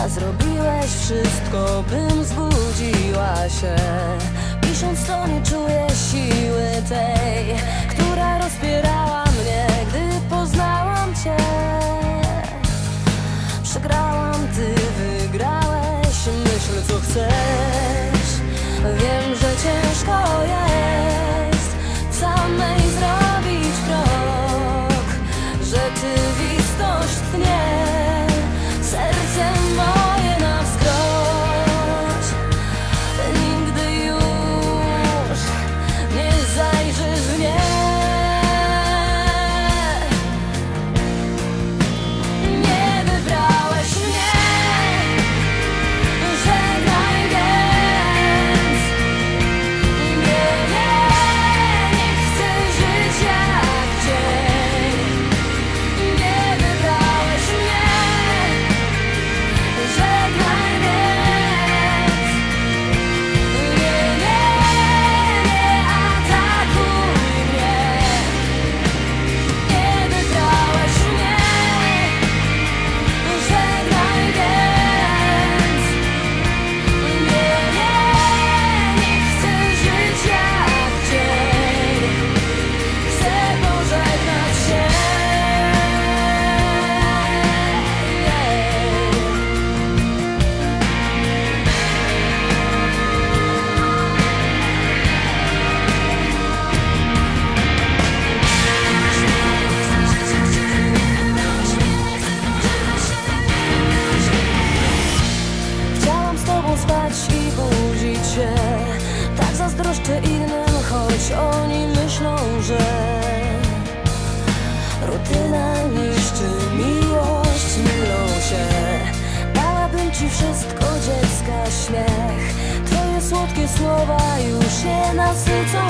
a zrobiłeś wszystko, bym zbudziła się. Pisząc to nie czuję siły tej, która rozpierała mnie, gdy poznałam cię. Przegrałam, ty wygrałeś, myśl co chcesz. Wiem, że ciężko jest samej zrobić krok, rzeczywistość tnie, serce moje na wskroś. Nigdy już nie zajrzysz w nie. Nie wybrałeś mnie, żegnaj więc. Nie chcę żyć jak dzień. Nie wybrałeś mnie, żegnaj więc. Nie atakuj mnie. Nie wybrałeś mnie, żegnaj więc. Nie chcę żyć jak dzień. Chcę pożegnać się. Chciałam z tobą spać i budzić się. Tak zazdroszczę innym, choć oni myślą, że rutyna niszczy miłość, mylą się. Dałabym ci wszystko, dziecka śmiech. Twoje słodkie słowa już się nasycą